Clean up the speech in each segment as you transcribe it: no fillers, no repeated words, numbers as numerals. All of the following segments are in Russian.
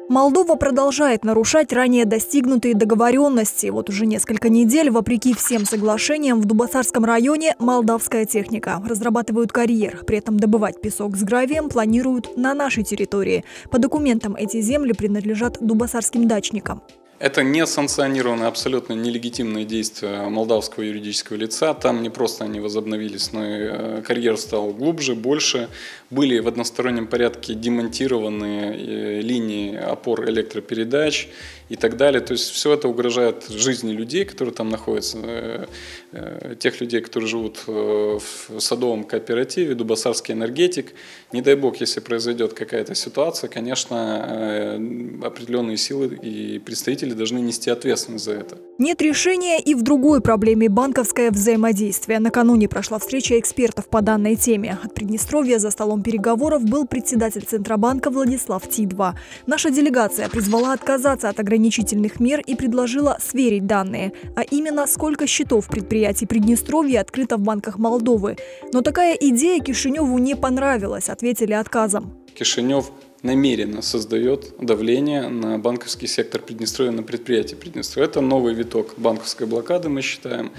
Молдова продолжает нарушать ранее достигнутые договоренности. Вот уже несколько недель, вопреки всем соглашениям, в Дубосарском районе молдавская техника разрабатывают карьер. При этом добывать песок с гравием планируют на нашей территории. По документам эти земли принадлежат дубосарским дачникам. Это не санкционированные, абсолютно нелегитимные действия молдавского юридического лица. Там не просто они возобновились, но и карьер стал глубже, больше. Были в одностороннем порядке демонтированы линии опор электропередач и так далее. То есть все это угрожает жизни людей, которые там находятся, тех людей, которые живут в садовом кооперативе, Дубосарский энергетик. Не дай бог, если произойдет какая-то ситуация, конечно, определенные силы и представители должны нести ответственность за это. Нет решения и в другой проблеме – банковское взаимодействие. Накануне прошла встреча экспертов по данной теме. От Приднестровья за столом переговоров был председатель Центробанка Владислав Тидва. Наша делегация призвала отказаться от ограничительных мер и предложила сверить данные. А именно, сколько счетов предприятий Приднестровья открыто в банках Молдовы. Но такая идея Кишиневу не понравилась, ответили отказом. Кишинев намеренно создает давление на банковский сектор Приднестровья, на предприятия Приднестровья. Это новый виток банковской блокады, мы считаем.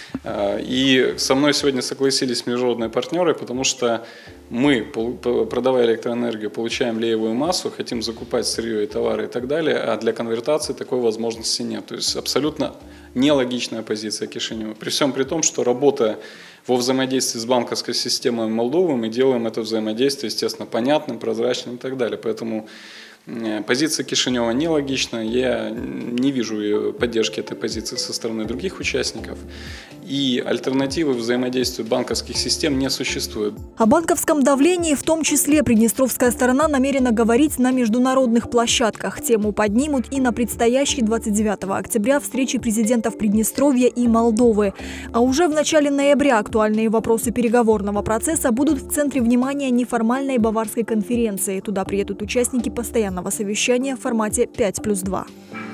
И со мной сегодня согласились международные партнеры, потому что мы, продавая электроэнергию, получаем леевую массу, хотим закупать сырье и товары и так далее, а для конвертации такой возможности нет. То есть абсолютно нелогичная позиция Кишинева. При всем при том, что работая во взаимодействии с банковской системой Молдовы, мы делаем это взаимодействие, естественно, понятным, прозрачным и так далее. Поэтому позиция Кишинева нелогична, я не вижу поддержки этой позиции со стороны других участников, и альтернативы взаимодействию банковских систем не существует. О банковском давлении в том числе приднестровская сторона намерена говорить на международных площадках. Тему поднимут и на предстоящей 29 октября встрече президентов Приднестровья и Молдовы. А уже в начале ноября актуальные вопросы переговорного процесса будут в центре внимания неформальной баварской конференции. Туда приедут участники постоянного совещания в формате 5+2.